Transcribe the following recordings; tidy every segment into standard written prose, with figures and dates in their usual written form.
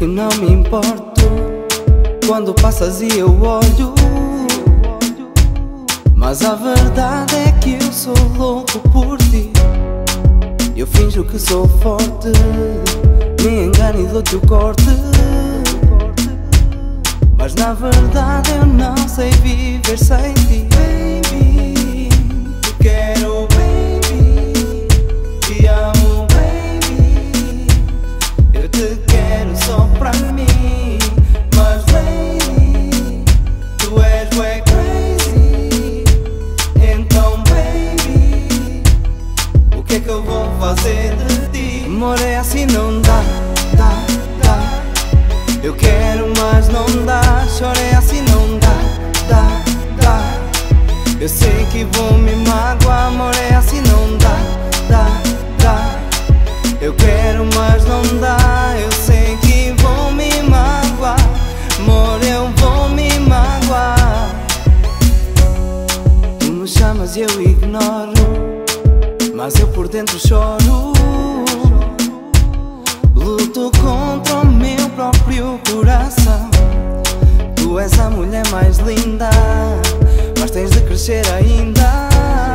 que não me importo quando passas e eu olho, mas a verdade é que eu sou louco por ti. Eu finjo que sou forte, me engano e dou-te o corte, mas na verdade eu não sei viver sem ti. Baby, te quero, baby, te amo, baby, eu te quero só pra mim. Mas baby, tu és bué crazy, então baby, o que é que eu vou fazer de ti? Amor, é assim, não dá, dá. Eu quero, mas não dá. Chorei assim, não dá, dá. Eu sei que vou me magoar. Amor, é assim, não dá, dá. Eu quero, mas não dá. Eu sei que vou me magoar. Amor, eu vou me magoar. Tu me chamas e eu ignoro, mas eu por dentro choro. Luto contra o meu próprio coração. Tu és a mulher mais linda, mas tens de crescer ainda.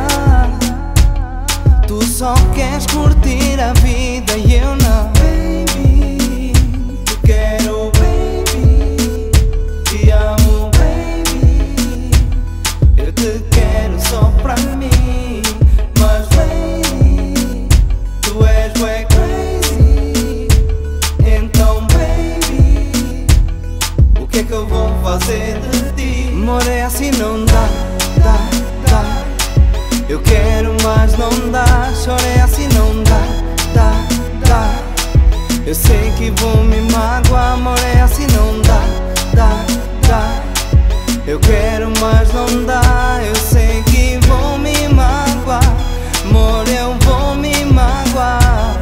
Tu só queres curtir a vida e eu não. Baby, te quero, baby, te amo, baby, eu te quero só pra mim. Mas baby, tu és bué crazy, então baby, o que é que eu vou fazer de ti? Amor, é assim, não dá, dá. Eu quero, mas não dá. Chorei assim, não dá, dá. Eu sei que vou me magoar. Amor, é assim, não dá, dá. Eu quero, mas não dá. Eu sei que vou me magoar. Amor, eu vou me magoar.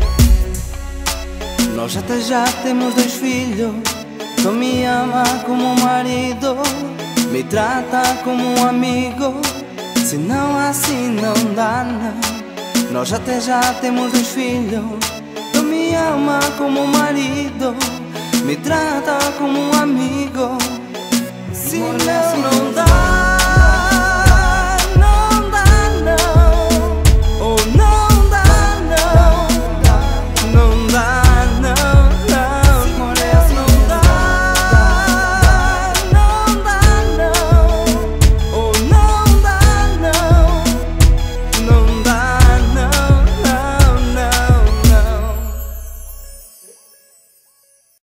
Nós até já temos 2 filhos. Tu me ama como um marido, me trata como um amigo. Se não assim não dá, não. Nós até já temos 2 filhos. Tu me ama como um marido, me trata como um amigo.